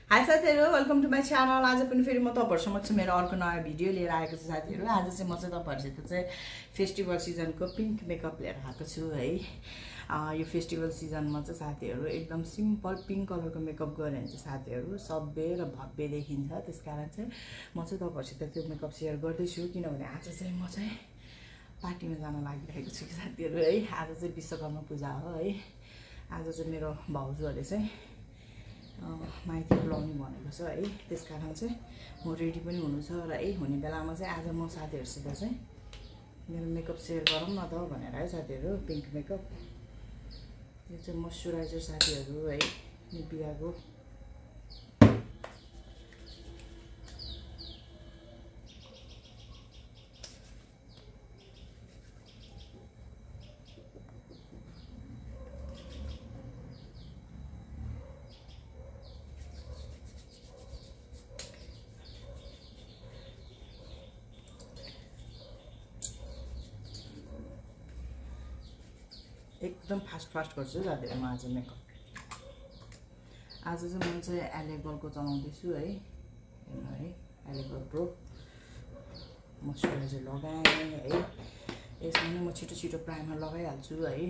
High साथीहरु, welcome to my channel. आज पनि फेरि म तपाईहरु समक्ष मेरो अर्को नयाँ भिडियो लिएर आएको छु साथीहरु। आज चाहिँ म चाहिँ तपाईहरुसित चाहिँ फेस्टिभल सिजनको पिंक मेकअप लिएर आएको छु है। यो फेस्टिभल सिजनमा चाहिँ साथीहरु एकदम सिम्पल पिंक कलरको मेकअप गरे भने चाहिँ साथीहरु सभ्य र भव्य देखिन्छ। त्यसकारण चाहिँ म चाहिँ तपाईहरुसित त्यो मेकअप शेयर गर्दै छु, किनभने आज चाहिँ म चाहिँ पार्टीमा जान लागिरहेको छु साथीहरु है। आज चाहिँ विश्वकर्मा पूजा हो है। आज चाहिँ मेरो भाउजूहरुले चाहिँ माइती बोलाउने भनेको छ है। त्यसकारण चाहिँ म रेडी पनि हुनु छ र हुने बेलामा चाहिँ आज म साथीहरुसित चाहिँ मेरो मेकअप शेयर गरौँ न त भनेर है साथीहरु। पिंक मेकअप यो चाहिँ मोइस्चराइजर साथीहरु है, निभियाको एकदम फास्ट गर्छु साथीहरु म आज मेकअप। आज चाहिँ म चाहिँ एलेगलको चलाउँदैछु है। हेर्नु है, एलेगल प्रो मोइस्चराइजर लगाएँ है। यसमा नि म छिटो छिटो प्राइमर लगाइहाल्छु है।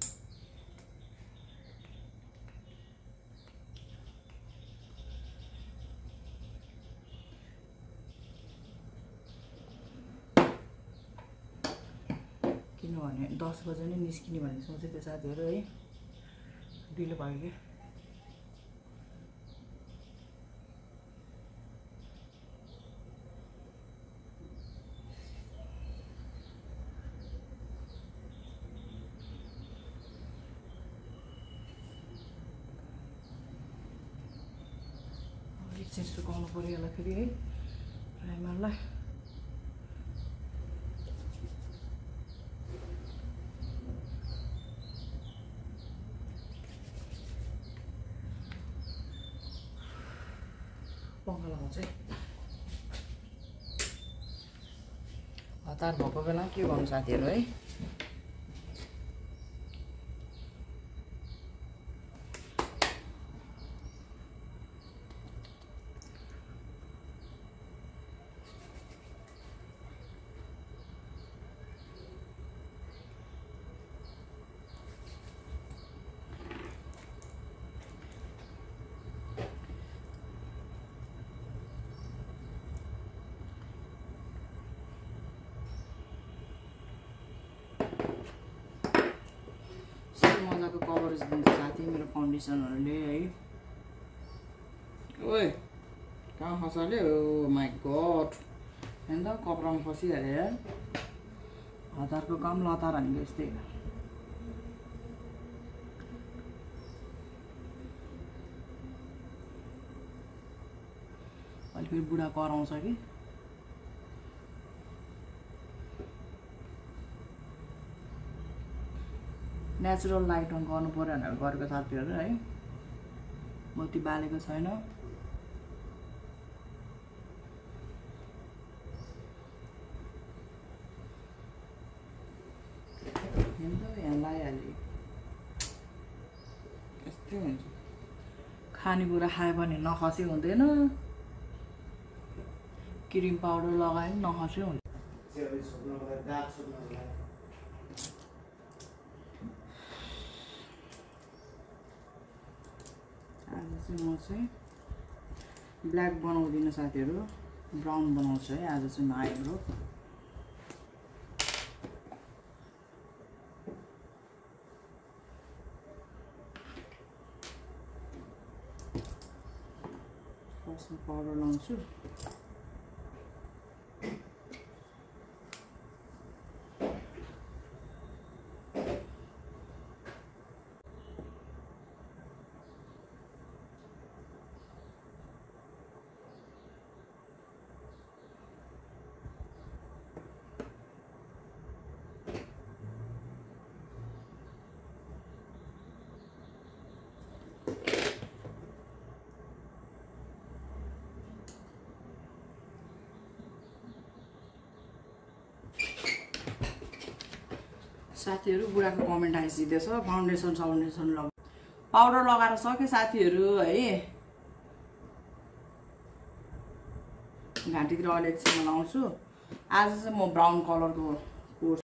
किनभने 10 बजे नै निस्किने भन्ने सोचेको साथीहरु है। ढिलो भयो के एकछिन सुकाउनु पर्यो होला फेरि है प्राइमरलाई। पंखा लगाउँछ हतार भएको बेला के गर्नु साथीहरु है। मजाको कभरेज दिन्छ साथी मेरो फाउन्डेसनहरुले है। ओए कहाँ खसाल्यो? ओ माय गॉड, हेर्नु त कपडामा फसिहाल्यो यार। हतारको काम लतार हानेको यस्तै। अहिले फेरि बुढा कराउँछ कि नेचुरल लाइटमा गर्नु पर्यो भनेर गरेको साथीहरु है। बत्ती बालेको छैन। यहाँ लगाइहाल्यो। यस्तै हुन्छ, खानेकुरा खायो भने नखसी हुँदैन, क्रिम पाउडर लगायो भने नखसी हुन्छ। आज चाहिँ म चाहिँ ब्ल्याक बनाउँदिनँ साथीहरु, ब्राउन बनाउँछु है आज चाहिँ आइब्रो। फर्स्टमा पाउडर लाउँछु। साथीहरु बुढाको कमेन्ट आइसिदेछ, फाउन्डेसन लग पाउडर लगाएर सके साथीहरु है। घाँटीतिर अलि एकछिन लाउँछु। आज चाहिँ म ब्राउन कलरको कोर्स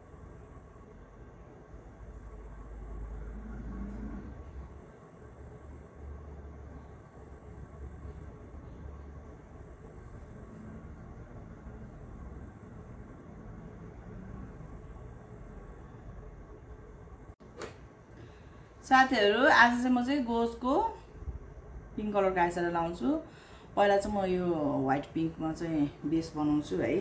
साथीहरु आज चाहिँ म चाहिँ गोजको पिङ्क कलरको आइस्याडो लाउँछु। पहिला चाहिँ म यो व्हाइट पिङ्कमा चाहिँ बेस बनाउँछु है।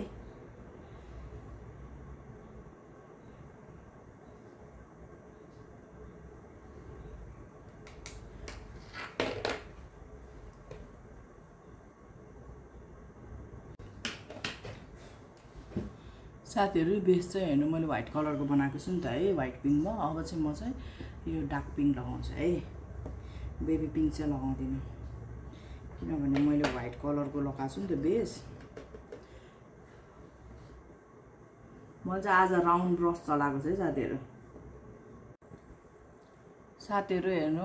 साथीहरु बेस चाहिँ हेर्नु मैले व्हाइट कलरको बनाएको छु नि त है, व्हाइट पिङ्कमा। अब चाहिँ म चाहिँ यो डार्क पिङ्क लगाउँछु है। बेबी पिङ्क चाहिँ लगाउँदिनँ किनभने मैले व्हाइट कलरको लगाएको छु नि त बेस। मैले चाहिँ आज राउन्ड ब्रस चलाएको छु है साथीहरु। साथीहरु हेर्नु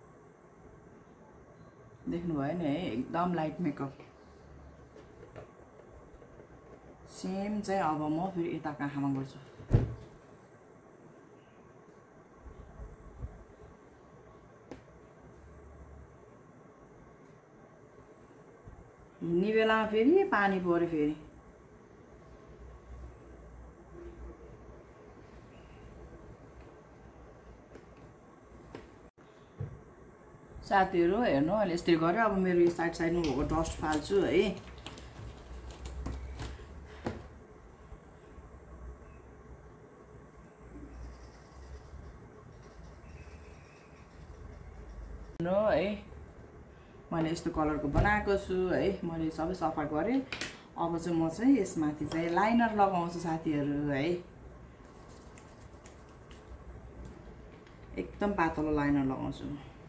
देख्नु भयो नि है, एकदम लाइट मेकअप। सेम चाहिँ अब म फेरि यताको आँखामा गर्छु। हिँड्ने बेलामा फेरि पानी पर्यो फेरि। साथीहरु हेर्नु अहिले यस्तै गर्यो। अब मेरो यो साइड साइडमा भएको डस्ट फाल्छु है। हेर्नु है मैले यस्तो कलरको बनाएको छु है। मैले सबै सफा गरेँ। अब चाहिँ म चाहिँ यसमाथि चाहिँ लाइनर लगाउँछु साथीहरु है। एकदम पातलो लाइनर लगाउँछु।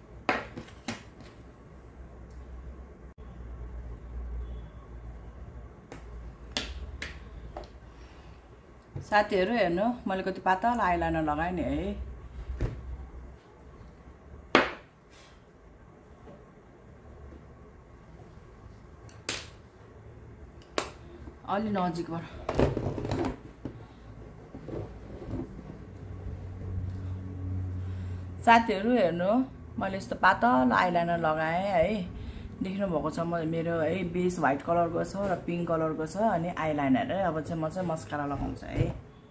साथीहरु हेर्नु मैले कति पातलो आइलाइनर लगाएँ नि है। अलि नजिकबाट साथीहरु हेर्नु मैले यस्तो पातलो आइलाइनर लगाएँ है। देख्नु भएको छ मेरो है बेस व्हाइट कलरको छ र पिङ्क कलरको छ अनि आइलाइनर है। अब चाहिँ म चाहिँ मस्कारा लगाउँछु है।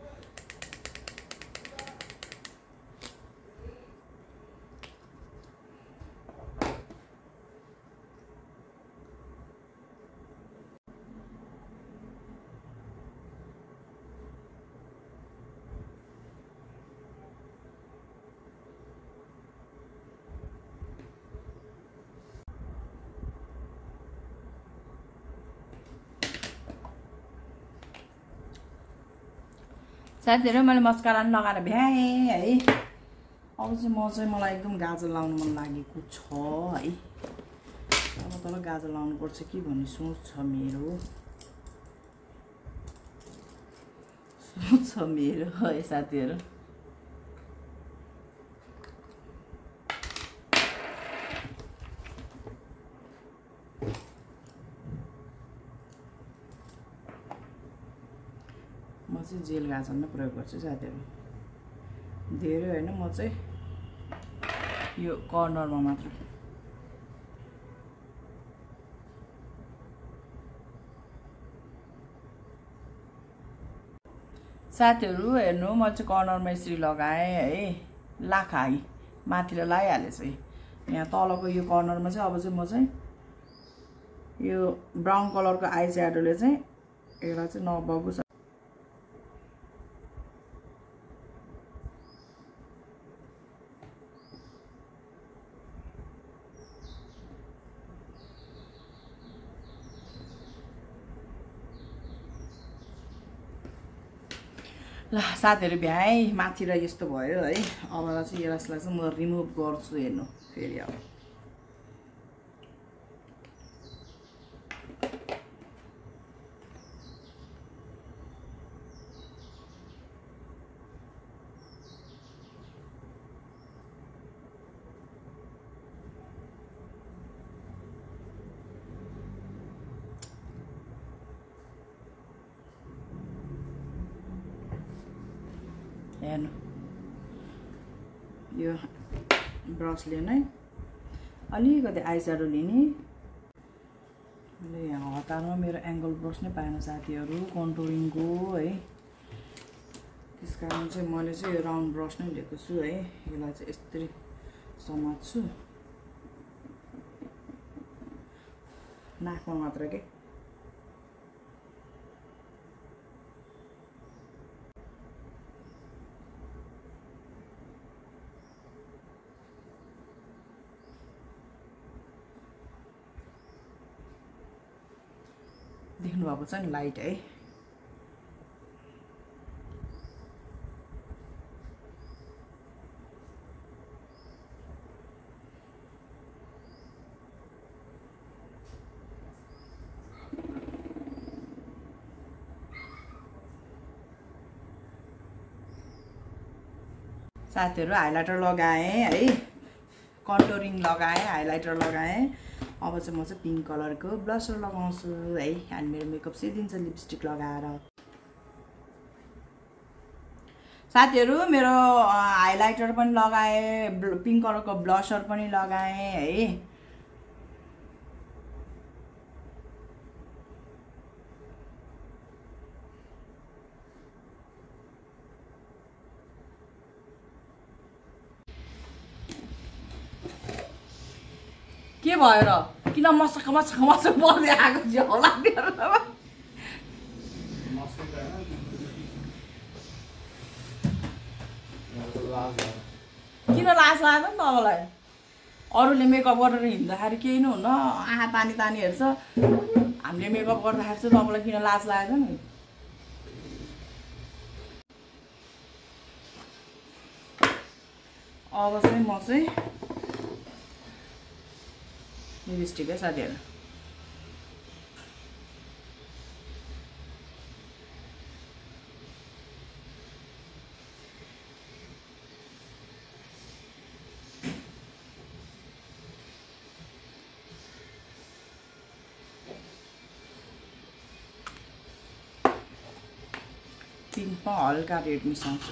साथीहरु मैले मस्कारा पनि लगाएर भ्याएँ है। अब चाहिँ मलाई एकदम गाजर लाउनु मन लागेको छ है। अब तल गाजर लाउनु पर्छ कि भन्ने सोच छ मेरो है साथीहरु। म चाहिँ जेल गाजर नै प्रयोग गर्छु साथीहरु। धेरै हैन, म चाहिँ यो कर्नरमा मात्र। साथीहरु हेर्नु म चाहिँ कर्नरमा यसरी लगाएँ है। लाखा है माथिले लगाइहालेछु है। यहाँ तलको यो कर्नरमा चाहिँ अब चाहिँ म चाहिँ यो ब्राउन कलरको आई स्याडोले चाहिँ यसलाई चाहिँ नबगोस्। ल साथीहरु भ्याएँ माथि र यस्तो भयो है। अब चाहिँ यसलाई चाहिँ म रिमुभ गर्छु। हेर्नु फेरि अब हेर्नु यो ब्रसले नै अलिकति आई स्याडो लिने मैले यहाँ हतारमा मेरो एङ्गल ब्रस नै पाएन साथीहरू कन्टुरिङको है त्यसकारण चाहिँ मैले चाहिँ यो राउन्ड ब्रस नै लिएको छु है यसलाई चाहिँ यसरी समात्छु नाकमा मात्र के देख्नु भएको छ नि लाइट है साथीहरु हाइलाइटर लगाए है कन्टुरिङ लगाए हाइलाइटर लगाए अब चाहिँ म चाहिँ पिंक कलरको ब्लसर लगाउँछु है अनि मेरो मेकअप सिदिन्छ लिपस्टिक लगाएर साथीहरु मेरो हाइलाइटर पनि लगाए पिंक कलरको ब्लसर पनि लगाए है के भयो र किन मसक पर्दै आएको छ होला किन लाज लाग्यो नि तपाईँलाई अरूले मेकअप गरेर हिँड्दाखेरि केही नै हुन्न आँखा तानी तानी हेर्छ हामीले मेकअप गर्दाखेरि चाहिँ तपाईँलाई किन लाज लाग्यो नि अब चाहिँ म चाहिँ लिपस्टिक है साथीहरु पिंकमा हल्का रेड मिसाउँछु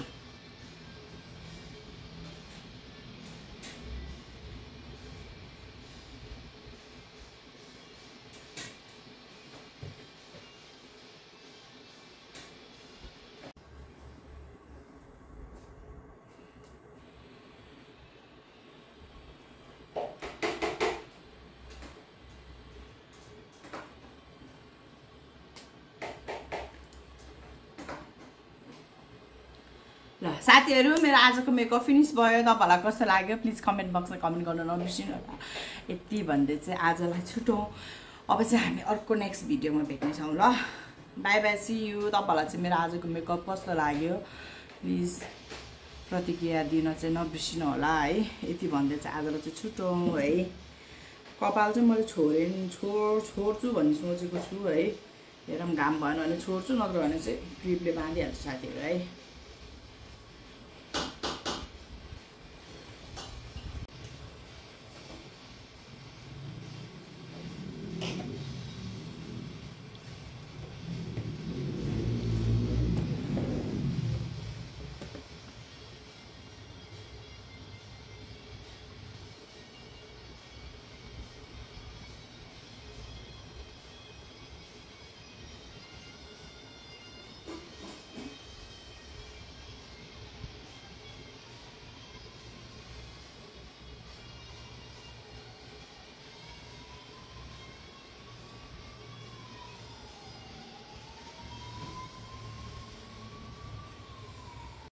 ल साथीहरु मेरो आजको मेकअप फिनिश भयो तपाईलाई कस्तो लाग्यो प्लिज कमेन्ट बक्समा कमेन्ट गर्न नबिर्सिनु होला यति भन्दै चाहिँ आजलाई छुटौं अब चाहिँ हामी अर्को नेक्स्ट भिडियोमा भेट्ने छौं ल बाइ बाइ सी यू तपाईलाई चाहिँ मेरो आजको मेकअप कस्तो लाग्यो प्लिज प्रतिक्रिया दिन चाहिँ नबिर्सिनु होला है यति भन्दै चाहिँ आजलाई चाहिँ छुटौं है कपाल चाहिँ मैले छोड्छु भन्ने सोचेको छु है हेरौँ घाम भएन भने छोड्छु नत्र भने चाहिँ क्लिपले बाँधिहाल्छु साथीहरु है